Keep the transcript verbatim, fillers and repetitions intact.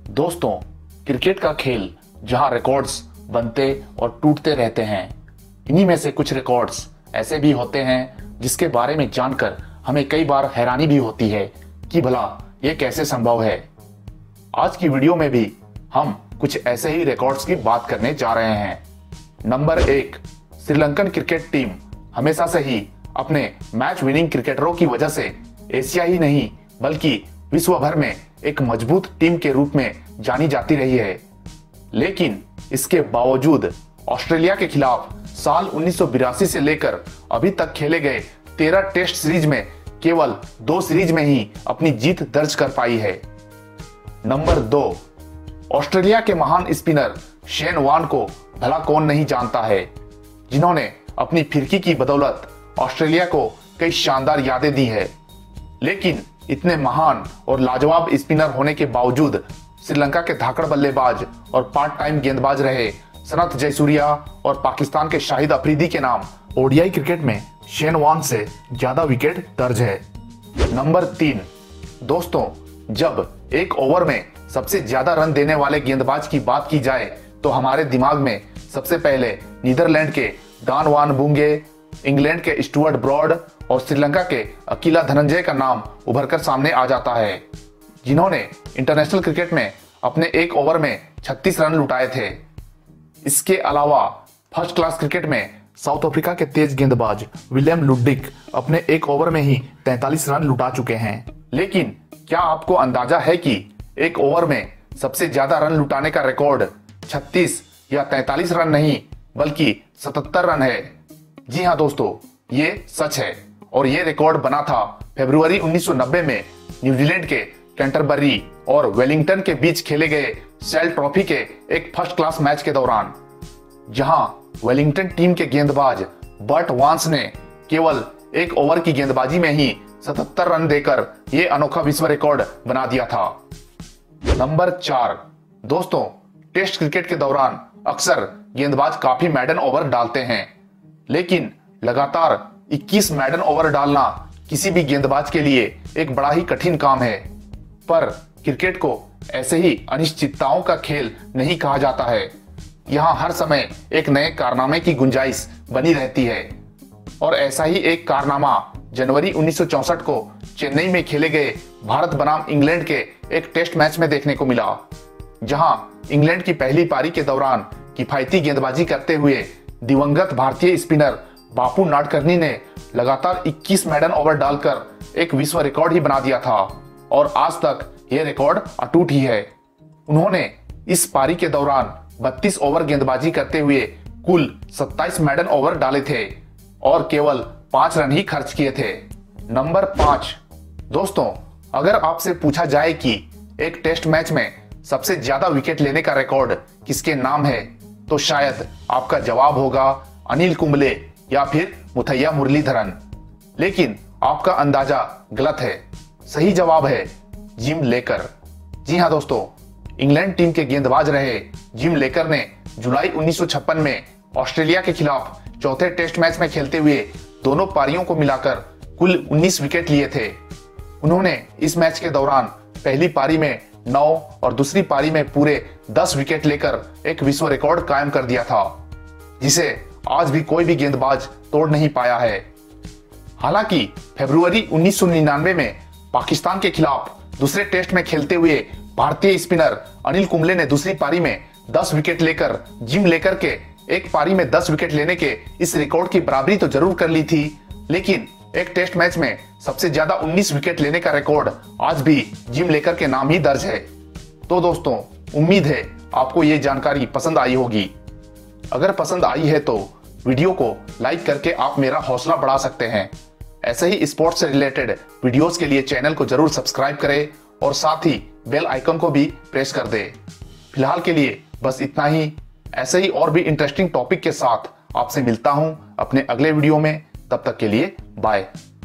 दोस्तों, क्रिकेट का खेल जहां रिकॉर्ड्स बनते और टूटते रहते हैं, इन्हीं में से कुछ रिकॉर्ड्स ऐसे भी होते हैं जिसके बारे में जानकर हमें कई बार हैरानी भी होती है कि भला ये कैसे संभव है। आज की वीडियो में भी हम कुछ ऐसे ही रिकॉर्ड्स की बात करने जा रहे हैं। नंबर एक, श्रीलंकन क्रिकेट टीम हमेशा से ही अपने मैच विनिंग क्रिकेटरों की वजह से एशिया ही नहीं बल्कि विश्व भर में एक मजबूत टीम के रूप में जानी जाती रही है। लेकिन इसके बावजूद ऑस्ट्रेलिया के खिलाफ साल उन्नीस सौ बिरासी से लेकर अभी तक खेले गए तेरह टेस्ट सीरीज में केवल दो सीरीज में ही अपनी जीत दर्ज कर पाई है। नंबर दो, ऑस्ट्रेलिया के महान स्पिनर शेन वॉर्न को भला कौन नहीं जानता है, जिन्होंने अपनी फिरकी की बदौलत ऑस्ट्रेलिया को कई शानदार यादें दी है। लेकिन इतने महान और लाजवाब स्पिनर होने के बावजूद श्रीलंका के धाकड़ बल्लेबाज और पार्ट टाइम गेंदबाज रहे सनत जयसूर्या और पाकिस्तान के शाहिद अफरीदी के नाम ओडीआई क्रिकेट में शेन वॉर्न से ज्यादा विकेट दर्ज है। नंबर तीन, दोस्तों, जब एक ओवर में सबसे ज्यादा रन देने वाले गेंदबाज की बात की जाए तो हमारे दिमाग में सबसे पहले नीदरलैंड के डॉन वान बुंगे, इंग्लैंड के स्टुअर्ट ब्रॉड और श्रीलंका के अकीला धनंजय का नाम उभरकर सामने आ जाता है, जिन्होंने इंटरनेशनल क्रिकेट में अपने एक ओवर में छत्तीस रन लुटाए थे। इसके अलावा फर्स्ट क्लास क्रिकेट में साउथ अफ्रीका के तेज गेंदबाज विलियम लुडिक अपने एक ओवर में ही तैंतालीस रन लुटा चुके हैं। लेकिन क्या आपको अंदाजा है कि एक ओवर में सबसे ज्यादा रन लुटाने का रिकॉर्ड छत्तीस या तैंतालीस रन नहीं बल्कि सतहत्तर रन है। जी हाँ दोस्तों, ये सच है और ये रिकॉर्ड बना था फरवरी उन्नीस सौ नब्बे में न्यूजीलैंड के कैंटरबरी और वेलिंगटन के बीच खेले गए सेल ट्रॉफी के एक फर्स्ट क्लास मैच के दौरान, जहां वेलिंगटन टीम के गेंदबाज बर्ट वांस ने केवल एक ओवर की गेंदबाजी में ही सतहत्तर रन देकर ये अनोखा विश्व रिकॉर्ड बना दिया था। नंबर चार, दोस्तों, टेस्ट क्रिकेट के दौरान अक्सर गेंदबाज काफी मैडन ओवर डालते हैं, लेकिन लगातार इक्कीस मैडन ओवर डालना किसी भी गेंदबाज के लिए एक बड़ा ही कठिन काम है। पर क्रिकेट को ऐसे ही अनिश्चितताओं का खेल नहीं कहा जाता है। यहाँ हर समय एक नए कारनामे की गुंजाइश बनी रहती है और ऐसा ही एक कारनामा जनवरी उन्नीस सौ चौसठ को चेन्नई में खेले गए भारत बनाम इंग्लैंड के एक टेस्ट मैच में देखने को मिला, जहां इंग्लैंड की पहली पारी के दौरान किफायती गेंदबाजी करते हुए दिवंगत भारतीय स्पिनर बापू नाडकर्णी ने लगातार इक्कीस मैडन ओवर डालकर एक विश्व रिकॉर्ड ही बना दिया था और आज तक यह रिकॉर्ड अटूट ही है। उन्होंने इस पारी के दौरान बत्तीस ओवर गेंदबाजी करते हुए कुल सत्ताईस मैडन ओवर डाले थे और केवल पांच रन ही खर्च किए थे। नंबर पांच, दोस्तों, अगर आपसे पूछा जाए कि एक टेस्ट मैच में सबसे ज्यादा विकेट लेने का रिकॉर्ड किसके नाम है तो शायद आपका जवाब होगा अनिल कुंबले या फिर मुथैया मुरलीधरन। लेकिन आपका अंदाजा गलत है। सही जवाब है जिम लेकर। जी हाँ दोस्तों, इंग्लैंड टीम के गेंदबाज रहे जिम लेकर ने जुलाई उन्नीस सौ छप्पन में ऑस्ट्रेलिया के खिलाफ चौथे टेस्ट मैच में खेलते हुए दोनों पारियों को मिलाकर कुल उन्नीस विकेट लिए थे। उन्होंने इस मैच के दौरान पहली पारी में नौ और दूसरी पारी में पूरे दस विकेट लेकर एक विश्व रिकॉर्ड कायम कर दिया था, जिसे आज भी कोई भी गेंदबाज तोड़ नहीं पाया है। हालांकि फरवरी उन्नीस सौ निन्यानवे में पाकिस्तान के खिलाफ दूसरे टेस्ट में खेलते हुए भारतीय स्पिनर अनिल कुंबले ने दूसरी पारी में दस विकेट लेकर जिम लेकर के एक पारी में दस विकेट लेने के इस रिकॉर्ड की बराबरी तो जरूर कर ली थी, लेकिन एक टेस्ट मैच में सबसे ज्यादा उन्नीस विकेट लेने का रिकॉर्ड आज भी जिम लेकर के नाम ही दर्ज है। तो दोस्तों, उम्मीद है आपको ये जानकारी पसंद आई होगी। अगर पसंद आई है तो वीडियो को लाइक करके आप मेरा हौसला बढ़ा सकते हैं। ऐसे ही स्पोर्ट्स से रिलेटेड वीडियोस के लिए चैनल को जरूर सब्सक्राइब करें और साथ ही बेल आइकन को भी प्रेस कर दें। फिलहाल के लिए बस इतना ही। ऐसे ही और भी इंटरेस्टिंग टॉपिक के साथ आपसे मिलता हूं अपने अगले वीडियो में। तब तक के लिए बाय।